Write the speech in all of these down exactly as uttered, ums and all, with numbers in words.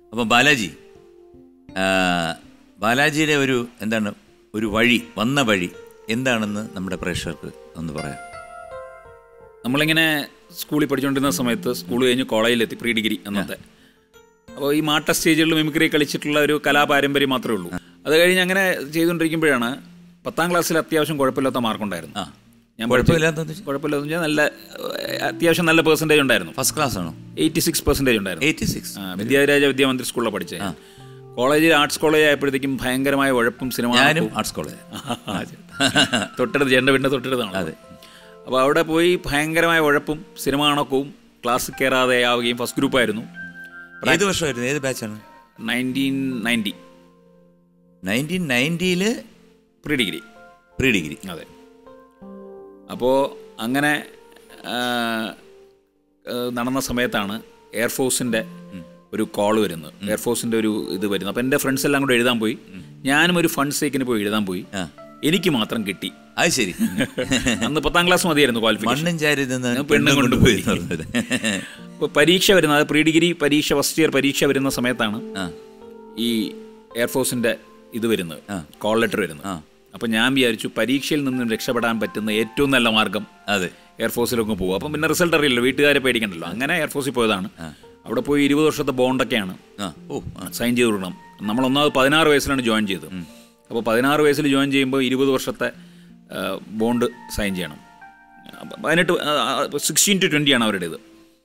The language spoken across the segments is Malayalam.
അപ്പം ബാലാജി, ബാലാജിയുടെ ഒരു എന്താണ് ഒരു വഴി, വന്ന വഴി എന്താണെന്ന് നമ്മുടെ പ്രേക്ഷകർക്ക് ഒന്ന് പറയാം. നമ്മളിങ്ങനെ സ്കൂളിൽ പഠിച്ചുകൊണ്ടിരുന്ന സമയത്ത് സ്കൂൾ കഴിഞ്ഞ് കോളേജിലെത്തി, പ്രീ ഡിഗ്രി അന്നത്തെ. അപ്പോൾ ഈ മാട്ട സ്റ്റേജുകളിൽ മിമിക്രി കളിച്ചിട്ടുള്ള ഒരു കലാപാരമ്പര്യം മാത്രമേ ഉള്ളൂ. അത് കഴിഞ്ഞ് അങ്ങനെ ചെയ്തുകൊണ്ടിരിക്കുമ്പോഴാണ് പത്താം ക്ലാസ്സിൽ അത്യാവശ്യം കുഴപ്പമില്ലാത്ത മാർക്കുണ്ടായിരുന്നു. ഞാൻ കുഴപ്പമില്ലാത്ത കുഴപ്പമില്ലാന്ന് വെച്ചാൽ നല്ല അത്യാവശ്യം നല്ല പെർസെൻറ്റേജ് ഉണ്ടായിരുന്നു. ഫസ്റ്റ് ക്ലാസ് ആണോ? എയ്റ്റി സിക്സ് പെർസെൻറ്റേജ് ഉണ്ടായിരുന്നു. എയ്റ്റി സിക്സ് വിദ്യാരാജ വിദ്യാമന്ത്രി സ്കൂളിലാണ് പഠിച്ചത്. കോളേജിൽ ആർട്സ് കോളേജ് ആയപ്പോഴത്തേക്കും ഭയങ്കരമായ ഉഴപ്പും സിനിമ. ഞാനും ആർട്സ് കോളേജ് തൊട്ടടുത്ത്, ചേട്ടൻ്റെ വീടിൻ്റെ തൊട്ടടുത്താണ്. അതെ. അപ്പോൾ അവിടെ പോയി ഭയങ്കരമായ ഉഴപ്പും സിനിമ കണക്കവും, ക്ലാസ് കയറാതെ ആവുകയും. ഫസ്റ്റ് ഗ്രൂപ്പായിരുന്നു. ഏത് വർഷമായിരുന്നു? ഏത് ബാച്ചാണ്? നയൻറ്റീൻ നയൻറ്റി നയൻറ്റീൻ നയൻറ്റിയിൽ പ്രീ ഡിഗ്രി. പ്രീ ഡിഗ്രി അതെ. അപ്പോൾ അങ്ങനെ നടന്ന സമയത്താണ് എയർഫോഴ്സിൻ്റെ ഒരു കോൾ വരുന്നത്, എയർഫോഴ്സിൻ്റെ ഒരു ഇത് വരുന്നത്. അപ്പോൾ എൻ്റെ ഫ്രണ്ട്സ് എല്ലാം കൂടെ എഴുതാൻ പോയി. ഞാനും ഒരു ഫണ്ട് സേക്കിന് പോയി എഴുതാൻ പോയി. എനിക്ക് മാത്രം കിട്ടി. അത് ശരി. അന്ന് പത്താം ക്ലാസ് മതിയായിരുന്നു ക്വാളിഫിക്കേഷൻ. പെണ്ണും കൊണ്ടുപോയി. ഇപ്പോൾ പരീക്ഷ വരുന്നത്, പ്രീ ഡിഗ്രി പരീക്ഷ, ഫസ്റ്റ് ഇയർ പരീക്ഷ വരുന്ന സമയത്താണ് ഈ എയർഫോഴ്സിൻ്റെ ഇത് വരുന്നത്, കോൾ ലെറ്റർ വരുന്നത്. അപ്പം ഞാൻ വിചാരിച്ചു പരീക്ഷയിൽ നിന്നും രക്ഷപ്പെടാൻ പറ്റുന്ന ഏറ്റവും നല്ല മാർഗം അതെ എയർഫോഴ്സിലൊക്കെ പോകും. അപ്പം പിന്നെ റിസൾട്ട് അറിയില്ലല്ലോ, വീട്ടുകാരെ പേടിക്കണ്ടല്ലോ. അങ്ങനെ എയർഫോഴ്സിൽ പോയതാണ്. അവിടെ പോയി ഇരുപത് വർഷത്തെ ബോണ്ടൊക്കെയാണ് സൈൻ ചെയ്ത് കൊടുക്കണം. നമ്മൾ ഒന്നാമത് പതിനാറ് വയസ്സിലാണ് ജോയിൻ ചെയ്തത്. അപ്പോൾ പതിനാറ് വയസ്സിൽ ജോയിൻ ചെയ്യുമ്പോൾ ഇരുപത് വർഷത്തെ ബോണ്ട് സൈൻ ചെയ്യണം. പതിനെട്ട് സിക്സ്റ്റീൻ ടു ട്വൻറ്റി ആണ് അവരുടേത്.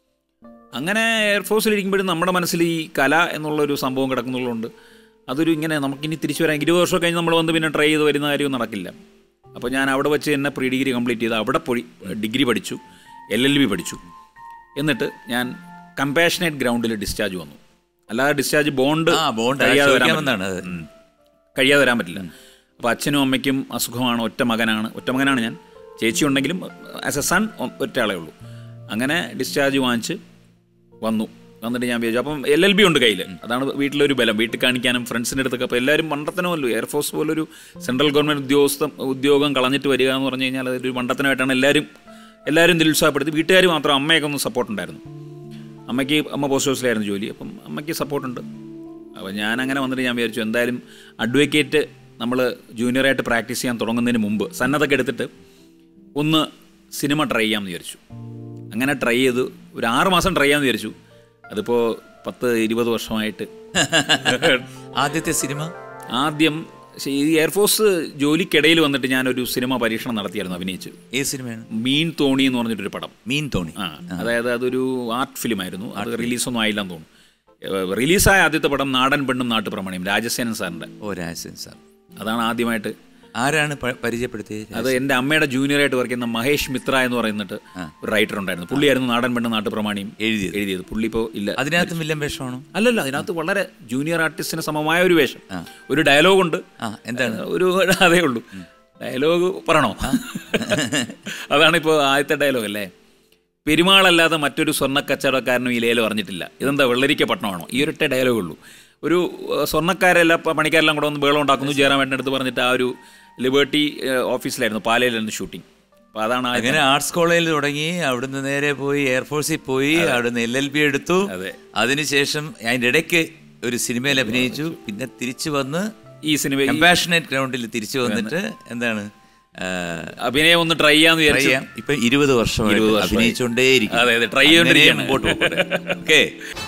അങ്ങനെ എയർഫോഴ്സിലിരിക്കുമ്പോഴും നമ്മുടെ മനസ്സിൽ ഈ കല എന്നുള്ളൊരു സംഭവം കിടക്കുന്നുള്ളതുകൊണ്ട് അതൊരു ഇങ്ങനെ നമുക്കിനി തിരിച്ചു വരാൻ ഇരുപത് വർഷം കഴിഞ്ഞ് നമ്മൾ വന്ന് പിന്നെ ട്രൈ ചെയ്ത് വരുന്ന കാര്യവും നടക്കില്ല. അപ്പോൾ ഞാൻ അവിടെ വെച്ച് തന്നെ പ്രീ ഡിഗ്രി കംപ്ലീറ്റ് ചെയ്ത് അവിടെ പോയി ഡിഗ്രി പഠിച്ചു, എൽ എൽ ബി പഠിച്ചു. എന്നിട്ട് ഞാൻ കമ്പാഷനേറ്റ് ഗ്രൗണ്ടിൽ ഡിസ്ചാർജ് വന്നു. അല്ലാതെ ഡിസ്ചാർജ് ബോണ്ട് കഴിയാതെ വരാൻ കഴിയാതെ വരാൻ പറ്റില്ല. അപ്പോൾ അച്ഛനും അമ്മയ്ക്കും അസുഖമാണ്, ഒറ്റ മകനാണ് ഒറ്റ മകനാണ് ഞാൻ. ചേച്ചി ഉണ്ടെങ്കിലും ആസ് എ സൺ ഒറ്റ ആളേ ഉള്ളൂ. അങ്ങനെ ഡിസ്ചാർജ് വാങ്ങിച്ച് വന്നു. വന്നിട്ട് ഞാൻ വിചാരിച്ചു അപ്പം എൽ എൽ ബി ഉണ്ട് കയ്യിൽ. അതാണ് വീട്ടിലൊരു ബലം, വീട്ടിൽ കാണിക്കാനും ഫ്രണ്ട്സിൻ്റെ അടുത്തൊക്കെ. അപ്പോൾ എല്ലാവരും മണ്ടത്തനമല്ലോ, എയർഫോഴ്സ് പോലൊരു സെൻട്രൽ ഗവൺമെൻറ് ഉദ്യോഗസ്ഥ ഉദ്യോഗം കളഞ്ഞിട്ട് വരിക എന്ന് പറഞ്ഞു കഴിഞ്ഞാൽ അതൊരു മണ്ടത്തനമായിട്ടാണ് എല്ലാവരും എല്ലാവരും നിരുത്സാഹപ്പെടുത്തി. വീട്ടുകാർ മാത്രം, അമ്മയൊക്കെ ഒന്ന് സപ്പോർട്ടുണ്ടായിരുന്നു. അമ്മയ്ക്ക് അമ്മ പോസ്റ്റ് ഓഫീസിലായിരുന്നു ജോലി, അപ്പം അമ്മയ്ക്ക് സപ്പോർട്ടുണ്ട്. അപ്പോൾ ഞാൻ അങ്ങനെ വന്നിട്ട് ഞാൻ വിചാരിച്ചു എന്തായാലും അഡ്വക്കേറ്റ് നമ്മൾ ജൂനിയറായിട്ട് പ്രാക്ടീസ് ചെയ്യാൻ തുടങ്ങുന്നതിന് മുമ്പ് സന്നദ്ധൊക്കെ എടുത്തിട്ട് ഒന്ന് സിനിമ ട്രൈ ചെയ്യാമെന്ന് വിചാരിച്ചു. അങ്ങനെ ട്രൈ ചെയ്ത് ഒരു ആറ് മാസം ട്രൈ ചെയ്യാമെന്ന് വിചാരിച്ചു. അതിപ്പോൾ പത്ത് ഇരുപത് വർഷമായിട്ട്. ആദ്യത്തെ സിനിമ ആദ്യം ഈ എയർഫോഴ്സ് ജോലിക്കിടയിൽ വന്നിട്ട് ഞാനൊരു സിനിമ പരീക്ഷണം നടത്തിയായിരുന്നു, അഭിനയിച്ചു. ഏത് സിനിമയാണ്? മീൻ തോണി എന്ന് പറഞ്ഞിട്ടൊരു പടം. മീൻ തോണി. ആ, അതായത് അതൊരു ആർട്ട് ഫിലിമായിരുന്നു. അത് റിലീസൊന്നും ആയില്ലെന്ന് തോന്നുന്നു. റിലീസായ ആദ്യത്തെ പടം നാടൻ പെണ്ണും നാട്ടുപ്രമാണിയും, രാജസേനൻ സാറിൻ്റെ. ഓ, രാജസേനൻ സാർ. അതാണ് ആദ്യമായിട്ട്. ആരാണ് പരിചയപ്പെടുത്തിയത്? അത് എൻ്റെ അമ്മയുടെ ജൂനിയറായിട്ട് വർക്ക് ചെയ്യുന്ന മഹേഷ് മിത്ര എന്ന് പറയുന്നിട്ട് ഒരു റൈറ്റർ ഉണ്ടായിരുന്നു. പുള്ളിയായിരുന്നു നാടൻ പെണ്ണ് നാട്ടുപ്രമാണിയും എഴുതിയത് എഴുതിയത് പുള്ളി ഇപ്പോൾ ഇല്ല. അതിനകത്ത് വില്ലൻ വേഷമാണോ? അല്ലല്ല, അതിനകത്ത് വളരെ ജൂനിയർ ആർട്ടിസ്റ്റിന് സമമായ ഒരു വേഷം. ഒരു ഡയലോഗുണ്ട്. എന്താണ്? ഒരു അതേ ഉള്ളൂ. ഡയലോഗ് പറയണോ? അതാണിപ്പോൾ ആദ്യത്തെ ഡയലോഗ് അല്ലേ. പെരുമാളല്ലാതെ മറ്റൊരു സ്വർണ്ണക്കച്ചവടക്കാരനും ഈ ലേലം അറിഞ്ഞിട്ടില്ല. ഇതെന്താ വെള്ളരിക്ക പട്ടണമാണോ? ഈ ഒരൊറ്റ ഡയലോഗുള്ളൂ. ഒരു സ്വർണ്ണക്കാരെല്ലാം പണിക്കാരെല്ലാം കൂടെ ഒന്ന് ബേളം ഉണ്ടാക്കുന്നു ജയറാമേട്ടൻ്റെ അടുത്ത് പറഞ്ഞിട്ട്. ആ ഒരു ലിബർട്ടി ഓഫീസിലായിരുന്നു, പാലയിലായിരുന്നു ഷൂട്ടിംഗ്. അപ്പോൾ അതാണ് അങ്ങനെ ആർട്സ് കോളേജിൽ തുടങ്ങി. അവിടുന്ന് നേരെ പോയി എയർഫോഴ്സിൽ പോയി, അവിടുന്ന് എൽ എൽ ബി എടുത്തു. അതെ. അതിനുശേഷം അതിൻ്റെ ഇടയ്ക്ക് ഒരു സിനിമയിൽ അഭിനയിച്ചു. പിന്നെ തിരിച്ചു വന്ന് ഈ സിനിമ കമ്പാഷനേറ്റ് ഗ്രൗണ്ടിൽ തിരിച്ചു വന്നിട്ട് എന്താണ് അഭിനയം ഒന്ന് ട്രൈ ചെയ്യാന്ന് വിചാരിച്ചു. ഇപ്പൊ ഇരുപത് വർഷം അഭിനയിച്ചുകൊണ്ടേയിരിക്കും. അതെ അതെ, ട്രൈ ചെയ്തോണ്ടിരിക്കുകയാണ്. മുമ്പോട്ട് പോകും. ഓക്കെ.